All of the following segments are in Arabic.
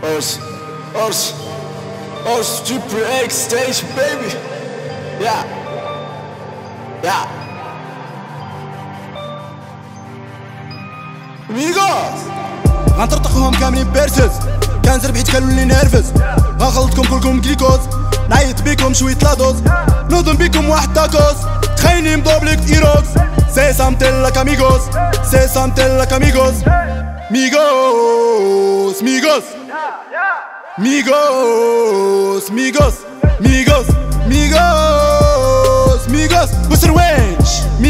Ors, Ors, Ors Triple X stage, baby. Yeah, yeah. Amigos. غنطرطقهم كاملين بيرسز، كنزر حيت كنولي نيرفز. غنخلطكم كلكم جليكوز، نعيط بيكم شوية لادوز، نوضن بيكم واحد تاكوز، تخيني مدوبلك ايروكس. سي سامتين لاك اميغوس، سي سامتين لاك اميغوس. ميغوس ميغوس ميغوس ميغوس ميغوس ميغوس ميغوس وسروينش.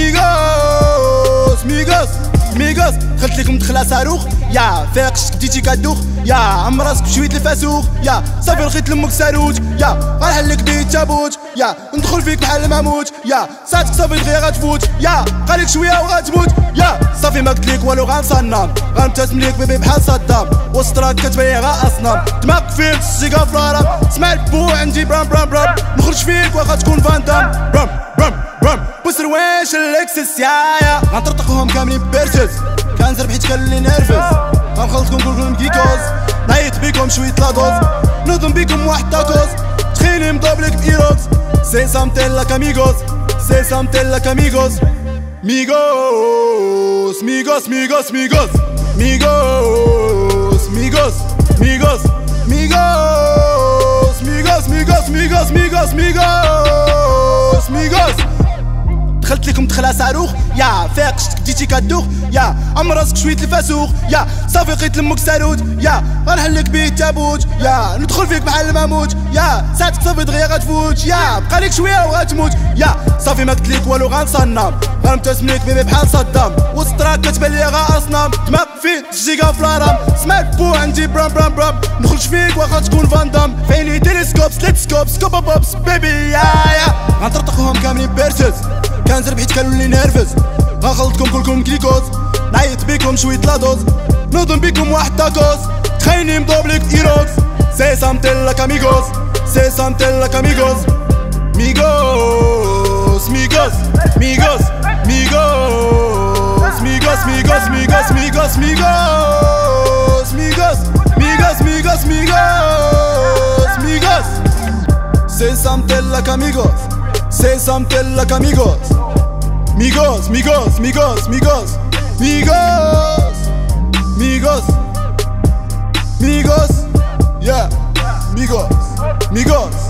ميغوس ميغوس ميغوس. دخلت لكم دخله صاروخ، يا فاقش بديتي كدوخ، يا عم راسك بشويه الفاسوخ، يا صافي لقيت لمك ساروت، يا غنحلك بيه تابوت، يا ندخل فيك بحال ما موت، يا صاتك صافي دغيا غتفوت، يا قالك شويه وغتموت، يا صافي ما قلت لك والو غنصنم، غنبتسم ليك بيبي بحال صدام، وسط راك كتبيع غا اصنام، دماغك فيك السيكا في الهرم، سمع البو عندي برام برام برام، نخرج فيك واخا تكون فاندام، برام برام برام بوسروينش الاكسس يا غنطرطقهم كاملين بيرسز، كنزر حيت كنولي نيرفز، غنخلطكم كلكم كيكوز، نعيط بيكم شوية لادوز، نوضن بيكم واحد تاكوز، تخيني مدوبلك بايروكس. سي سامتين لاك اميغوس، سي سامتين لاك اميغوس. ميغوس ميغوس ميغوس ميغوس ميغوس ميغوس ميغوس ميغوس ميغوس ميغوس ميغوس ميغوس ميغوس ميغوس. دخلت لكم دخله صاروخ، يا فاقش بديتي كدوخ، يا عم راسك شويه الفاسوخ، يا صافي لقيت لمك ساروت، يا غنحلك بيه تابوت، يا ندخل فيك بحال ما موت، يا ساعتك صافي دغيا غتفوت، يا بقالك شويه وغتموت، يا صافي ما قلت لك والو غنصنم، غنبتسم ليك بيبي بحال صدام، وسط راك كتبان ليا غا اصنام، دماغ فيه الجيكا في الهرم، سمع البو عندي برام برام برام، نخرج فيك واخا تكون فاندام، فيني تيليسكوب سليتسكوب سكوبا بوبس بيبي يا غنطرطقهم كاملين بيرسز، كنزر حيت كنولي نيرفز، غنخلطكم كلكم كليكوز، نعيط بيكم شوية لادوز، نوضن بيكم واحد تاكوز، تخيني مدوبلك ايروكس. سي سامتين لاك اميغوس، سي سامتين لاك اميغوس. ميغوس ميغوس ميغوس ميغوس ميغوس ميغوس ميغوس ميغوس ميغوس ميغوس ميغوس ميغوس ميغوس ميغوس. سي سامتين لاك اميغوس، سي سامتين لاك اميغوس. Migos, migos, migos, migos, migos, migos, migos, yeah, migos, migos.